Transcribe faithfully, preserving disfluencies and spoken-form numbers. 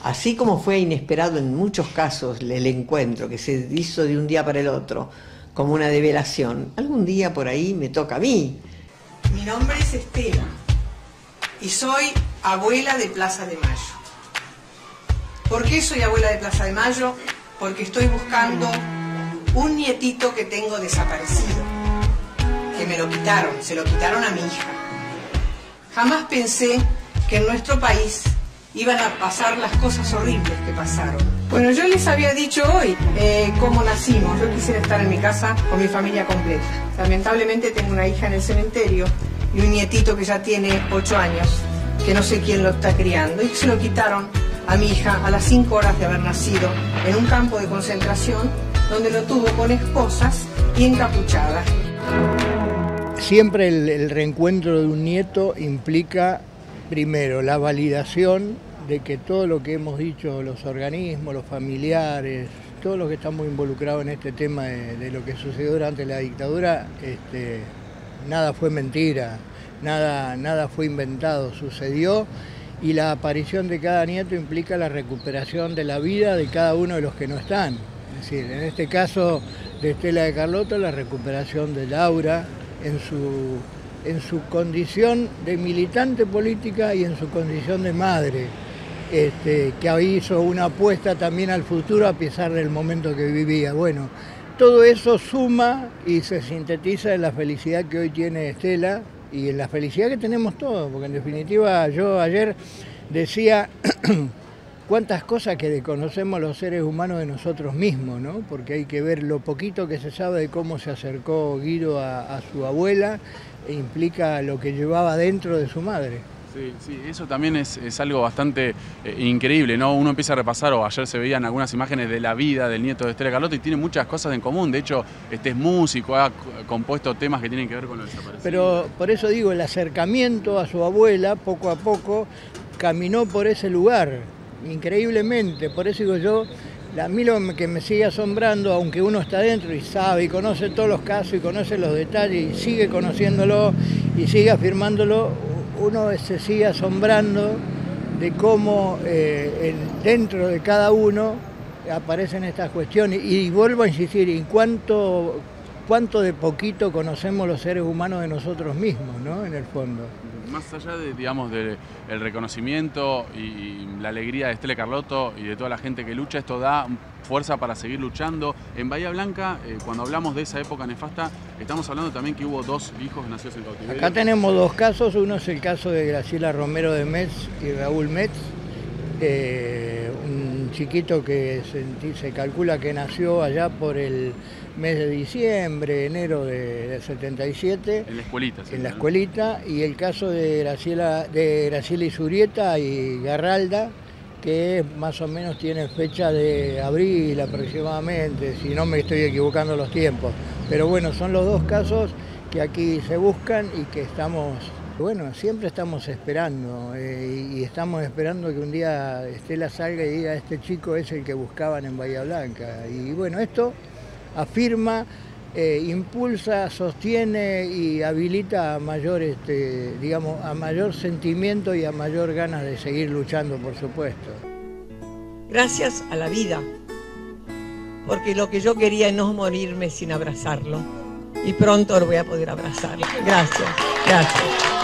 Así como fue inesperado en muchos casos el encuentro que se hizo de un día para el otro, como una develación, algún día por ahí me toca a mí. Mi nombre es Estela y soy abuela de Plaza de Mayo. ¿Por qué soy abuela de Plaza de Mayo? Porque estoy buscando un nietito que tengo desaparecido, que me lo quitaron, se lo quitaron a mi hija. Jamás pensé que en nuestro país iban a pasar las cosas horribles que pasaron. Bueno, yo les había dicho hoy eh, cómo nacimos. Yo quisiera estar en mi casa con mi familia completa. Lamentablemente tengo una hija en el cementerio y un nietito que ya tiene ocho años, que no sé quién lo está criando, y se lo quitaron a mi hija a las cinco horas de haber nacido en un campo de concentración donde lo tuvo con esposas y encapuchada. Siempre el, el reencuentro de un nieto implica, primero, la validación de que todo lo que hemos dicho, los organismos, los familiares, todos los que estamos involucrados en este tema de, de lo que sucedió durante la dictadura, este, nada fue mentira, nada, nada fue inventado, sucedió, y la aparición de cada nieto implica la recuperación de la vida de cada uno de los que no están. Es decir, en este caso de Estela de Carlotto, la recuperación de Laura en su, en su condición de militante política y en su condición de madre, este, que hizo una apuesta también al futuro a pesar del momento que vivía. Bueno, todo eso suma y se sintetiza en la felicidad que hoy tiene Estela y en la felicidad que tenemos todos, porque en definitiva yo ayer decía cuántas cosas que desconocemos los seres humanos de nosotros mismos, ¿no? Porque hay que ver lo poquito que se sabe de cómo se acercó Guido a, a su abuela, e implica lo que llevaba dentro de su madre. Sí, sí, eso también es, es algo bastante eh, increíble, ¿no? Uno empieza a repasar, o ayer se veían algunas imágenes de la vida del nieto de Estela de Carlotto y tiene muchas cosas en común. De hecho, este es músico, ha compuesto temas que tienen que ver con lo desaparecido. Pero por eso digo, el acercamiento a su abuela, poco a poco, caminó por ese lugar, increíblemente. Por eso digo yo, a mí lo que me sigue asombrando, aunque uno está dentro y sabe y conoce todos los casos y conoce los detalles y sigue conociéndolo y sigue afirmándolo, uno se sigue asombrando de cómo eh, en, dentro de cada uno aparecen estas cuestiones. Y, y vuelvo a insistir, en cuánto, cuánto de poquito conocemos los seres humanos de nosotros mismos, ¿no? En el fondo. Más allá de, digamos, del reconocimiento y la alegría de Estela de Carlotto y de toda la gente que lucha, esto da fuerza para seguir luchando. En Bahía Blanca, eh, cuando hablamos de esa época nefasta, estamos hablando también que hubo dos hijos nacidos en cautiverio. Acá tenemos dos casos, uno es el caso de Graciela Romero de Metz y Raúl Metz, eh, un chiquito que se, se calcula que nació allá por el mes de diciembre, enero de, de setenta y siete. En la escuelita. Sí, en la escuelita, y el caso de Graciela, de Graciela Isurieta y Garralda, que más o menos tiene fecha de abril aproximadamente, si no me estoy equivocando los tiempos. Pero bueno, son los dos casos que aquí se buscan y que estamos, bueno, siempre estamos esperando, eh, y estamos esperando que un día Estela salga y diga, este chico es el que buscaban en Bahía Blanca. Y bueno, esto afirma, eh, impulsa, sostiene y habilita a mayor, este, digamos, a mayor sentimiento y a mayor ganas de seguir luchando, por supuesto. Gracias a la vida, porque lo que yo quería es no morirme sin abrazarlo, y pronto lo voy a poder abrazar. Gracias, gracias.